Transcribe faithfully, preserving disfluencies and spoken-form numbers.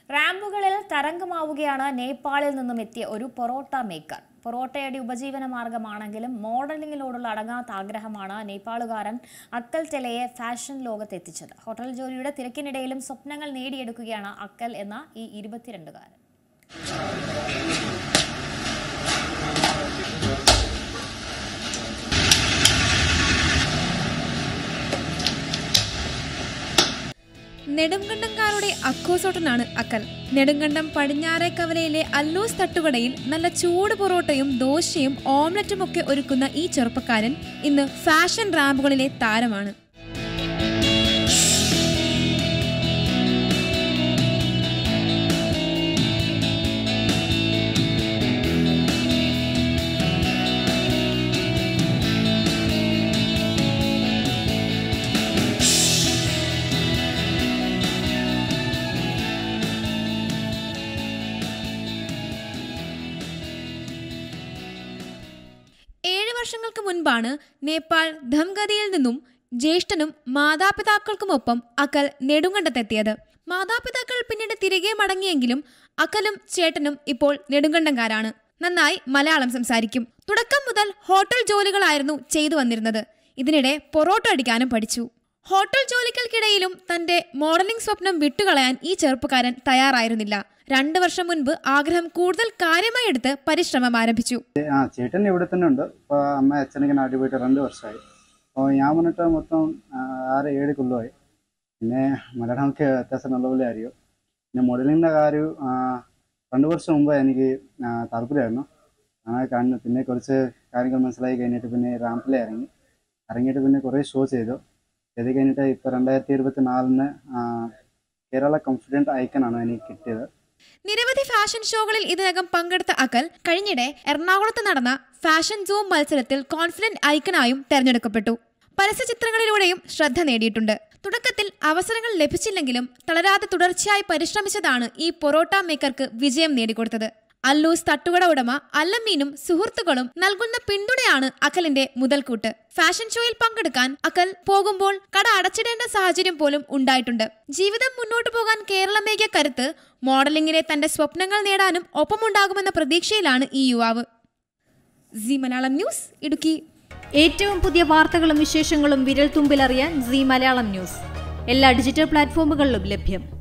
റാമ്പുകളിൽ തരംഗമാവുകയാണ് നേപ്പാളിൽ നിന്നും എത്തിയ ഒരു പൊറോട്ട മേക്കർ. പൊറോട്ടയുടെ ഉപജീവന മാർഗമാണെങ്കിലും മോഡലിംഗിനോടുള്ള അടങ്ങാത്ത ആഗ്രഹമാണ് നേപ്പാളുകാരൻ അക്കൽ ടെലയെ ഫാഷൻ ലോകത്തെത്തിച്ചത്. ഹോട്ടൽ ജോലിയുടെ തിരക്കിനിടയിലും സ്വപ്നങ്ങൾ നേടിയെടുക്കുകയാണ് അക്കൽ എന്ന ഈ ഇരുപത്തിരണ്ടുകാരൻ. നെടുങ്കണ്ടംകാരുടെ അക്കോസോട്ടനാണ് അക്കൽ. നെടുങ്കണ്ടം പടിഞ്ഞാറെ കവലയിലെ അല്ലൂസ് തട്ടുകടയിൽ നല്ല ചൂട് പൊറോട്ടയും ദോശയും ഓംലറ്റും ഒക്കെ ഒരുക്കുന്ന ഈ ചെറുപ്പക്കാരൻ ഇന്ന് ഫാഷൻ റാമ്പുകളിലെ താരമാണ്. ഏഴ് വർഷങ്ങൾക്ക് മുൻപാണ് നേപ്പാൾ ധംഗതിയിൽ നിന്നും ജ്യേഷ്ഠനും മാതാപിതാക്കൾക്കുമൊപ്പം അക്കൽ നെടുങ്കണ്ടത്തെത്തിയത്. മാതാപിതാക്കൾ പിന്നീട് തിരികെ മടങ്ങിയെങ്കിലും അക്കലും ചേട്ടനും ഇപ്പോൾ നെടുങ്കണ്ടംകാരാണ്. നന്നായി മലയാളം സംസാരിക്കും. തുടക്കം മുതൽ ഹോട്ടൽ ജോലികളായിരുന്നു ചെയ്തു വന്നിരുന്നത്. ഇതിനിടെ പൊറോട്ട അടിക്കാനും പഠിച്ചു. ഹോട്ടൽ ജോലികൾക്കിടയിലും തന്റെ മോഡലിംഗ് സ്വപ്നം വിട്ടുകളയാൻ ഈ ചെറുപ്പക്കാരൻ തയ്യാറായിരുന്നില്ല. രണ്ടു വർഷം മുൻപ് ആഗ്രഹം കൂടുതൽ കാര്യമായി എടുത്ത് പരിശ്രമം ആരംഭിച്ചു. ആ ചേട്ടൻ ഇവിടെ തന്നെ ഉണ്ട്. ഇപ്പോൾ അമ്മ അച്ഛനൊക്കെ നാട്ടിൽ പോയിട്ട് രണ്ട് വർഷമായി. അപ്പോൾ ഞാൻ വന്നിട്ട് മൊത്തം ആറ് ഏഴ് കൊല്ലമായി. പിന്നെ മലയാളമൊക്കെ അത്യാവശ്യം നല്ലപോലെ അറിയും. പിന്നെ മോഡലിങ്ങിൻ്റെ കാര്യം രണ്ട് വർഷം മുമ്പ് എനിക്ക് താല്പര്യമായിരുന്നു. അങ്ങനെ കാണുന്നു. പിന്നെ കുറച്ച് കാര്യങ്ങൾ മനസ്സിലാക്കി കഴിഞ്ഞിട്ട് പിന്നെ റാമ്പിൽ ഇറങ്ങി ഇറങ്ങിയിട്ട് പിന്നെ കുറേ ഷോ ചെയ്തു. ചെയ്ത് കഴിഞ്ഞിട്ട് ഇപ്പോൾ രണ്ടായിരത്തി ഇരുപത്തി നാലിന് കേരള കോൺഫിഡൻറ്റ് ഐക്കണാണ് എനിക്ക് കിട്ടിയത്. നിരവധി ഫാഷൻ ഷോകളിൽ ഇതിനകം പങ്കെടുത്ത അക്കൽ കഴിഞ്ഞിടെ എറണാകുളത്ത് നടന്ന ഫാഷൻ സൂം മത്സരത്തിൽ കോൺഫിഡന്റ് ഐക്കണായും തെരഞ്ഞെടുക്കപ്പെട്ടു. പരസ്യചിത്രങ്ങളിലൂടെയും ശ്രദ്ധ നേടിയിട്ടുണ്ട്. തുടക്കത്തിൽ അവസരങ്ങൾ ലഭിച്ചില്ലെങ്കിലും തളരാതെ തുടർച്ചയായി പരിശ്രമിച്ചതാണ് ഈ പൊറോട്ട മേക്കർക്ക് വിജയം നേടിക്കൊടുത്തത്. അല്ലൂസ് തട്ടുകട ഉടമ അല്ലമ്മീനും സുഹൃത്തുക്കളും നൽകുന്ന പിന്തുണയാണ് അക്കലിന്റെ മുതൽക്കൂട്ട്. ഫാഷൻ ഷോയിൽ പങ്കെടുക്കാൻ അക്കൽ പോകുമ്പോൾ കട അടച്ചിടേണ്ട സാഹചര്യം പോലും ഉണ്ടായിട്ടുണ്ട്. ജീവിതം മുന്നോട്ടു പോകാൻ കേരളമേകിയ കരുത്ത് മോഡലിംഗിലെ തന്റെ സ്വപ്നങ്ങൾ നേടാനും ഒപ്പമുണ്ടാകുമെന്ന പ്രതീക്ഷയിലാണ് ഈ യുവാവ്. സി മലയാളം ന്യൂസ്, ഇടുക്കി. ഏറ്റവും പുതിയ വാർത്തകളും വിശേഷങ്ങളും വിരൽ തുമ്പിലറിയാൻ സി മലയാളം ന്യൂസ് എല്ലാ ഡിജിറ്റൽ പ്ലാറ്റ്ഫോമുകളിലും ലഭ്യം.